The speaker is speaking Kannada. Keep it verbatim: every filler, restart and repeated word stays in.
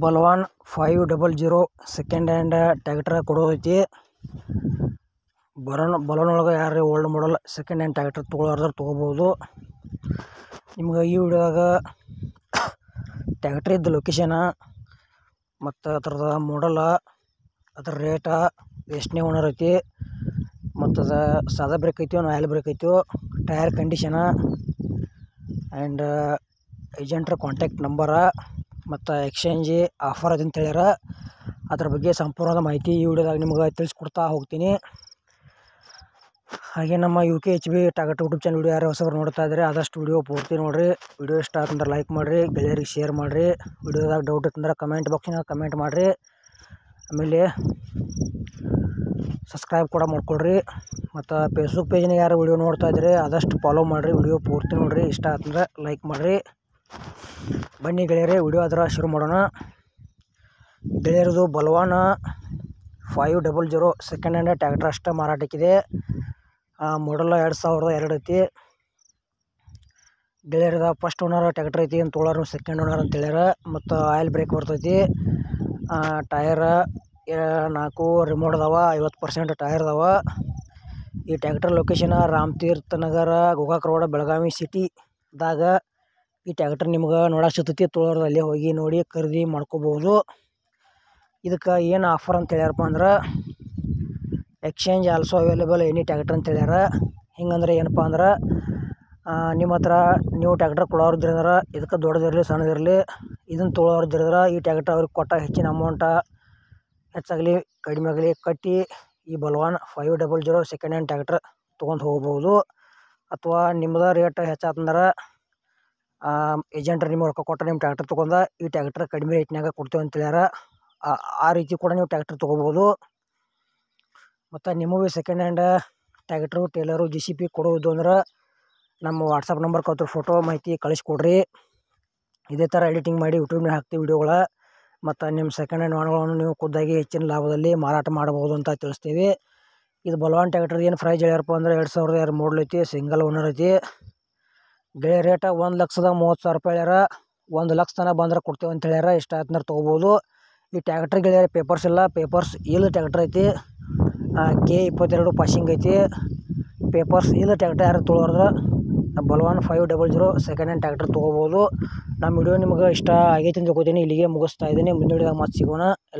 ಬಲವಾನ್ five double zero second hand tractor ಕೊಡೋದೈತಿ. ಬರೋಣ ಬಲವಾನ್ ಒಳಗೆ ಯಾರು old model second hand tractor ತೊಗೊಳೋರ್ದಾರು ತೊಗೋಬೋದು. ನಿಮ್ಗೆ ಈ ವಿಡಿಯೋದಾಗ ಟ್ಯಾಕ್ಟ್ರ್ ಇದ್ದ ಲೊಕೇಶನ ಮತ್ತು ಅದ್ರದ್ದು ಮಾಡಲ, ಅದ್ರ ರೇಟ, ಎಷ್ಟನೇ ಓನರ್ ಐತಿ, ಮತ್ತು ಅದು ಸಾದಾ ಬ್ರೇಕ್ ಐತಿಯೋ ಆಯಿಲ್ ಬ್ರೇಕ್ ಐತಿಯೋ, ಟೈರ್ ಕಂಡೀಷನ ಆ್ಯಂಡ್ ಏಜೆಂಟ್ರ ಕಾಂಟ್ಯಾಕ್ಟ್ ನಂಬರ ಮತ್ತು ಎಕ್ಸ್ಚೇಂಜ್ ಆಫರ್ ಅದಂತ ಹೇಳ್ಯಾರ. ಅದ್ರ ಬಗ್ಗೆ ಸಂಪೂರ್ಣದ ಮಾಹಿತಿ ಈ ವಿಡಿಯೋದಾಗ ನಿಮ್ಗೆ ತಿಳಿಸ್ಕೊಡ್ತಾ ಹೋಗ್ತೀನಿ. ಹಾಗೆ ನಮ್ಮ U K H B tractor YouTube channel video ಯಾರು ಹೊಸಬರು ನೋಡ್ತಾ ಇದ್ದಾರೆ ಆದಷ್ಟು ವಿಡಿಯೋ ಪೂರ್ತಿ ನೋಡಿರಿ. ವಿಡಿಯೋ ಇಷ್ಟ ಆತಂದ್ರೆ ಲೈಕ್ ಮಾಡಿರಿ, ಗೆಳೆಯರಿಗೆ ಶೇರ್ ಮಾಡಿರಿ. ವಿಡಿಯೋದಾಗ ಡೌಟ್ ಇತ್ತಂದ್ರೆ ಕಮೆಂಟ್ ಬಾಕ್ಸಿನಾಗ ಕಮೆಂಟ್ ಮಾಡಿರಿ. ಆಮೇಲೆ ಸಬ್ಸ್ಕ್ರೈಬ್ ಕೂಡ ಮಾಡ್ಕೊಳ್ರಿ. ಮತ್ತು ಫೇಸ್ಬುಕ್ ಪೇಜ್ನಾಗ ಯಾರು ವಿಡಿಯೋ ನೋಡ್ತಾ ಇದ್ದರೆ ಆದಷ್ಟು ಫಾಲೋ ಮಾಡಿರಿ. ವಿಡಿಯೋ ಪೂರ್ತಿ ನೋಡಿರಿ, ಇಷ್ಟ ಆತಂದ್ರೆ ಲೈಕ್ ಮಾಡಿರಿ. ಬನ್ನಿ ಗೆಳೆಯರೇ, ವಿಡಿಯೋ ಅದರ ಶುರು ಮಾಡೋಣ. ಗೆಳೆಯರದು Balwan five double zero second hand tractor ಅಷ್ಟೇ ಮಾರಾಟಕ್ಕಿದೆ. ಮಾಡಲ್ ಎರಡು ಸಾವಿರದ ಎರಡು ಐತಿ. ಗೆಳೆಯರದ ಫಸ್ಟ್ ಓನರ್ ಟ್ಯಾಕ್ಟರ್ ಐತಿ ಅಂತ ತೊಗೊಳೋರು ಸೆಕೆಂಡ್ ಓನರ್ ಅಂತ ಹೇಳ್ಯಾರ. ಮತ್ತು ಆಯಿಲ್ ಬ್ರೇಕ್ ಬರ್ತೈತಿ. ಟಯರ ನಾಲ್ಕು ರಿಮೋಟ್ ಅದಾವ, ಐವತ್ತು ಪರ್ಸೆಂಟ್ ಟೈರ್ ಅದಾವ. ಈ tractor location Ramatirtha Nagar, Gokak road, Belagavi ಸಿಟಿದಾಗ ಈ ಟ್ಯಾಕ್ಟರ್ ನಿಮ್ಗೆ ನೋಡಕ್ಕೆ ಸಿಗ್ತೈತಿ. ತೊಗೊಳೋರು ಅಲ್ಲೇ ಹೋಗಿ ನೋಡಿ ಖರೀದಿ ಮಾಡ್ಕೋಬೋದು. ಇದಕ್ಕೆ ಏನು ಆಫರ್ ಅಂತ ಹೇಳ್ಯಾರಪ್ಪ ಅಂದ್ರೆ exchange also available any tractor ಅಂತ ಹೇಳ್ಯಾರ. ಹಿಂಗಂದ್ರೆ ಏನಪ್ಪ ಅಂದ್ರೆ ನಿಮ್ಮ ಹತ್ರ ನೀವು ಟ್ಯಾಕ್ಟರ್ ಕೊಡೋರ್ದಿದ್ರೆ ಇದಕ್ಕೆ ದೊಡ್ಡದಿರಲಿ ಸಣ್ಣದಿರಲಿ ಇದನ್ನು ತೊಗೊಳೋರ್ದಿದ್ರೆ ಈ ಟ್ಯಾಕ್ಟರ್ ಅವ್ರಿಗೆ ಕೊಟ್ಟ ಹೆಚ್ಚಿನ ಅಮೌಂಟ ಹೆಚ್ಚಾಗಲಿ ಕಡಿಮೆ ಆಗಲಿ ಕಟ್ಟಿ ಈ Balwan five double zero second hand tractor ತೊಗೊಂಡು ಹೋಗ್ಬೋದು. ಅಥವಾ ನಿಮ್ಮದು ರೇಟ್ ಹೆಚ್ಚಾತಂದ್ರೆ ಏಜೆಂಟ್ರು ನಿಮ್ಗೆ ರೊಕ್ಕ ಕೊಟ್ಟು ನಿಮ್ಮ ಟ್ಯಾಕ್ಟರ್ ತೊಗೊಂಡು ಈ ಟ್ಯಾಕ್ಟರ್ ಕಡಿಮೆ ರೇಟ್ನಾಗ ಕೊಡ್ತೇವೆ ಅಂತ ಹೇಳ್ಯಾರ. ಆ ರೀತಿ ಕೂಡ ನೀವು ಟ್ಯಾಕ್ಟರ್ ತೊಗೋಬೋದು. ಮತ್ತು ನಿಮಗೂ second hand tractor, trailer, G C P ಕೊಡೋದು ಅಂದ್ರೆ ನಮ್ಮ ವಾಟ್ಸಪ್ ನಂಬರ್ಗೆ ಅದ್ರ ಫೋಟೋ ಮಾಹಿತಿ ಕಳಿಸ್ಕೊಡ್ರಿ. ಇದೇ ಥರ ಎಡಿಟಿಂಗ್ ಮಾಡಿ ಯೂಟ್ಯೂಬ್ನಾಗ ಹಾಕ್ತೀವಿ ವಿಡಿಯೋಗಳ. ಮತ್ತು ನಿಮ್ಮ ಸೆಕೆಂಡ್ ಹ್ಯಾಂಡ್ ವಾಹನಗಳನ್ನು ನೀವು ಖುದ್ದಾಗಿ ಹೆಚ್ಚಿನ ಲಾಭದಲ್ಲಿ ಮಾರಾಟ ಮಾಡ್ಬೋದು ಅಂತ ತಿಳಿಸ್ತೀವಿ. ಇದು ಬಲವಾನ್ ಟ್ಯಾಕ್ಟರ್ ಏನು ಪ್ರೈಸ್ ಹೇಳ್ಯಾರಪ್ಪ ಅಂದ್ರೆ ಎರಡು ಸಾವಿರದ ಎರಡು ಮಾಡಲ್ ಐತಿ, ಸಿಂಗಲ್ ಓನರ್ ಐತಿ. ಗೆಳೆಯ ರೇಟ ಒಂದು ಲಕ್ಷದ ಮೂವತ್ತು ಸಾವಿರ ರೂಪಾಯಿ ಹೇಳ್ಯಾರ. ಒಂದು ಲಕ್ಷ ತನಕ ಬಂದ್ರೆ ಕೊಡ್ತೇವೆ ಅಂತ ಹೇಳ್ಯಾರ. ಇಷ್ಟ ಆಯ್ತಂದ್ರೆ ತೊಗೋಬೋದು. ಈ ಟ್ಯಾಕ್ಟ್ರ್ ಗೆಳೆಯರ ಪೇಪರ್ಸ್ ಇಲ್ಲ, ಪೇಪರ್ಸ್ ಇಲ್ಲ ಟ್ಯಾಕ್ಟರ್ ಐತಿ. ಕೆ ಇಪ್ಪತ್ತೆರಡು ಪಾಸಿಂಗ್ ಐತಿ. ಪೇಪರ್ಸ್ ಇಲ್ಲ ಟ್ಯಾಕ್ಟರ್ ಯಾರು ತೊಗೊಳೋದ್ರೆ Balwan five double zero second hand tractor ತೊಗೋಬೋದು. ನಮ್ಮ ವಿಡಿಯೋ ನಿಮ್ಗೆ ಇಷ್ಟ ಆಗೈತೆ ಅಂತ ತಿಳ್ಕೊತೀನಿ. ಇಲ್ಲಿಗೆ ಮುಗಿಸ್ತಾ ಇದ್ದೀನಿ. ಮುಂದಿನ ವಿಡಿಯೋದಾಗ ಮತ್ತೆ ಸಿಗೋಣ.